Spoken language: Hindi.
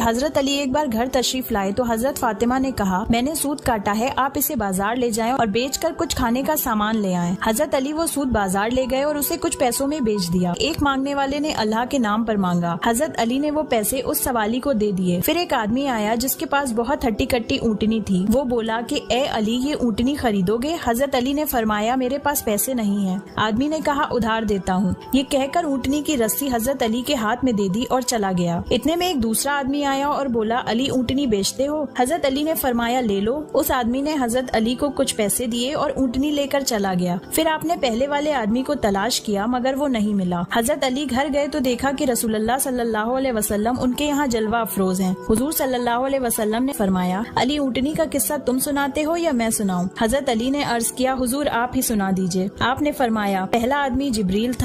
हजरत अली एक बार घर तशरीफ लाए तो हजरत फातिमा ने कहा, मैंने सूद काटा है, आप इसे बाजार ले जाएं और बेचकर कुछ खाने का सामान ले आएं। हजरत अली वो सूद बाजार ले गए और उसे कुछ पैसों में बेच दिया। एक मांगने वाले ने अल्लाह के नाम पर मांगा। हजरत अली ने वो पैसे उस सवाली को दे दिए। फिर एक आदमी आया जिसके पास बहुत हट्टी कट्टी ऊँटनी थी। वो बोला कि ए अली, ये ऊँटनी खरीदोगे? हजरत अली ने फरमाया, मेरे पास पैसे नहीं है। आदमी ने कहा, उधार देता हूँ। ये कहकर ऊँटनी की रस्सी हजरत अली के हाथ में दे दी और चला गया। इतने में एक दूसरा आदमी आया और बोला, अली ऊँटनी बेचते हो? हजरत अली ने फरमाया, ले लो। उस आदमी ने हजरत अली को कुछ पैसे दिए और ऊँटनी लेकर चला गया। फिर आपने पहले वाले आदमी को तलाश किया मगर वो नहीं मिला। हजरत अली घर गए तो देखा कि रसूलुल्लाह सल्लल्लाहु अलैहि वसल्लम उनके यहाँ जलवा अफरोज हैं। हुजूर सल्लल्लाहु अलैहि वसल्लम ने फरमाया, अली ऊँटनी का किस्सा तुम सुनाते हो या मैं सुनाऊं? हजरत अली ने अर्ज किया, हुजूर आप ही सुना दीजिए। आपने फरमाया, पहला आदमी जिब्रील था।